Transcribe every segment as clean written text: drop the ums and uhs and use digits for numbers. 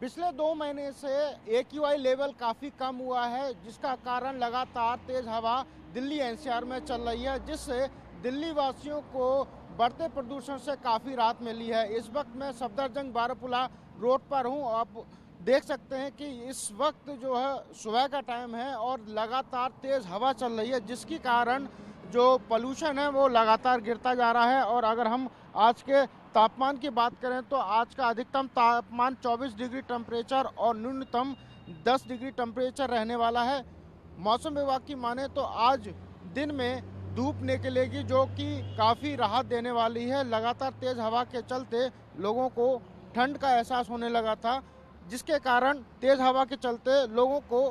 पिछले 2 महीने से AQI लेवल काफ़ी कम हुआ है, जिसका कारण लगातार तेज़ हवा दिल्ली एनसीआर में चल रही है, जिससे दिल्ली वासियों को बढ़ते प्रदूषण से काफ़ी राहत मिली है। इस वक्त मैं सफदरजंग बारापुला रोड पर हूँ। आप देख सकते हैं कि इस वक्त जो है सुबह का टाइम है और लगातार तेज़ हवा चल रही है, जिसके कारण जो पोल्यूशन है वो लगातार गिरता जा रहा है। और अगर हम आज के तापमान की बात करें तो आज का अधिकतम तापमान 24 डिग्री टेम्परेचर और न्यूनतम 10 डिग्री टेम्परेचर रहने वाला है। मौसम विभाग की माने तो आज दिन में धूप निकलेगी, जो कि काफ़ी राहत देने वाली है। लगातार तेज़ हवा के चलते लोगों को ठंड का एहसास होने लगा था, जिसके कारण तेज़ हवा के चलते लोगों को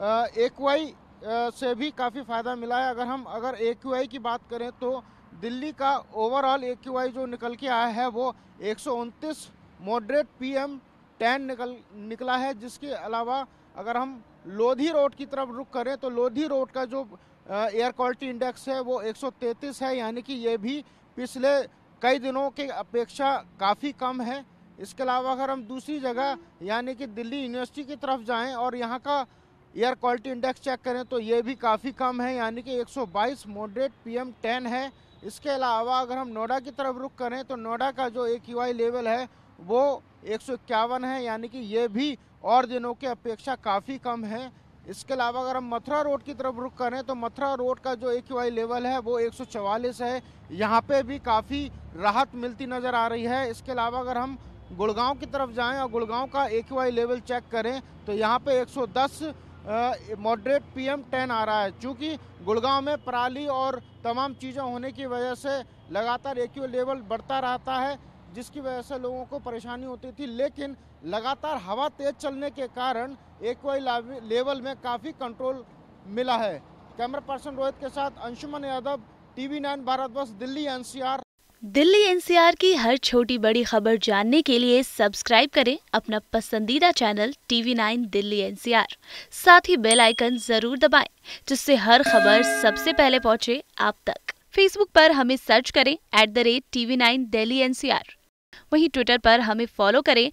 AQI से भी काफ़ी फ़ायदा मिला है। अगर AQI की बात करें तो दिल्ली का ओवरऑल AQI जो निकल के आया है वो 129 मॉडरेट PM10 निकला है। जिसके अलावा अगर हम लोधी रोड की तरफ रुख करें तो लोधी रोड का जो एयर क्वालिटी इंडेक्स है वो 133 है, यानी कि ये भी पिछले कई दिनों के अपेक्षा काफ़ी कम है। इसके अलावा अगर हम दूसरी जगह यानी कि दिल्ली यूनिवर्सिटी की तरफ जाएं और यहाँ का एयर क्वालिटी इंडेक्स चेक करें तो ये भी काफ़ी कम है, यानी कि 122 मॉडरेट PM10 है। इसके अलावा अगर हम नोएडा की तरफ रुख करें तो नोएडा का जो AQI लेवल है वो 151 है, यानी कि ये भी और दिनों के अपेक्षा काफ़ी कम है। इसके अलावा अगर हम मथुरा रोड की तरफ रुख करें तो मथुरा रोड का जो AQI लेवल है वो 144 है, यहाँ पे भी काफ़ी राहत मिलती नज़र आ रही है। इसके अलावा अगर हम गुड़गांव की तरफ जाएं और गुड़गांव का AQI लेवल चेक करें तो यहाँ पे 110 मॉडरेट PM10 आ रहा है। चूँकि गुड़गांव में पराली और तमाम चीज़ें होने की वजह से लगातार AQI लेवल बढ़ता रहता है, जिसकी वजह से लोगों को परेशानी होती थी, लेकिन लगातार हवा तेज चलने के कारण AQI लेवल में काफ़ी कंट्रोल मिला है। कैमरा पर्सन रोहित के साथ Anshuman Yadav, TV9 Bharatvarsh, Delhi NCR। Delhi NCR की हर छोटी बड़ी खबर जानने के लिए सब्सक्राइब करें अपना पसंदीदा चैनल TV9 दिल्ली NCR। साथ ही बेल आइकन जरूर दबाएं, जिससे हर खबर सबसे पहले पहुंचे आप तक। फेसबुक पर हमें सर्च करें @TV9 दिल्ली NCR। वहीं ट्विटर पर हमें फॉलो करें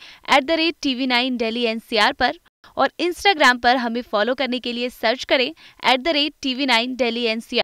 @TV9 दिल्ली NCR पर, और इंस्टाग्राम पर हमें फॉलो करने के लिए सर्च करें @TV9 दिल्ली NCR।